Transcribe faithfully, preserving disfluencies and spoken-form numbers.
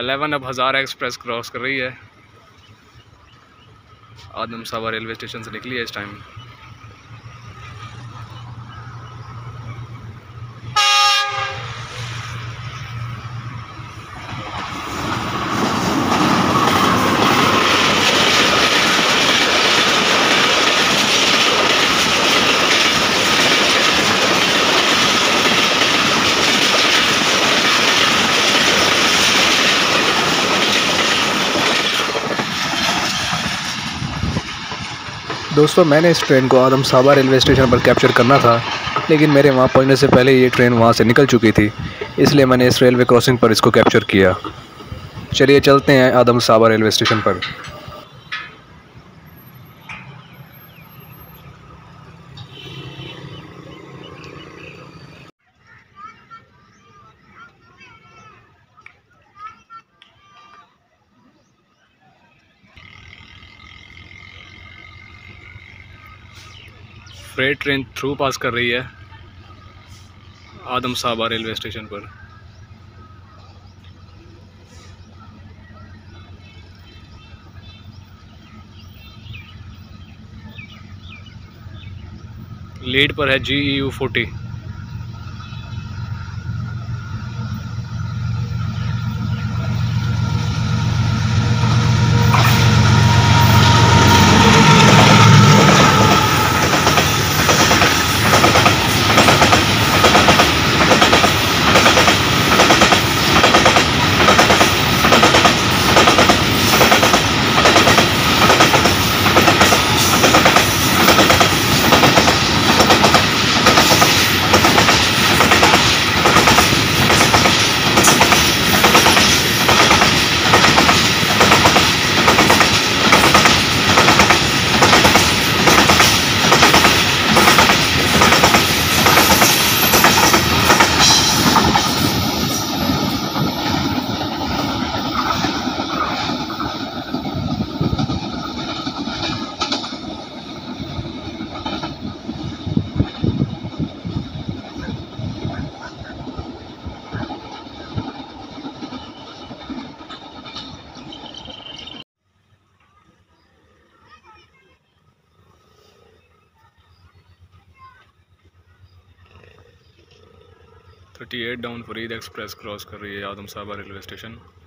Eleven अब हज़ारा express cross कर रही है। आदम साहबा रेलवे स्टेशन से निकली है इस टाइम। दोस्तों, मैंने इस ट्रेन को आदम साहबा रेलवे स्टेशन पर कैप्चर करना था, लेकिन मेरे वहाँ पहुँचने से पहले ये ट्रेन वहाँ से निकल चुकी थी, इसलिए मैंने इस रेलवे क्रॉसिंग पर इसको कैप्चर किया। चलिए चलते हैं आदम साहबा रेलवे स्टेशन पर। फ्रेट ट्रेन थ्रू पास कर रही है आदम साहबा रेलवे स्टेशन पर। लीड पर है G E U forty. Thirty eight down Farid express cross कर रही है आदम साहबा रेलवे स्टेशन।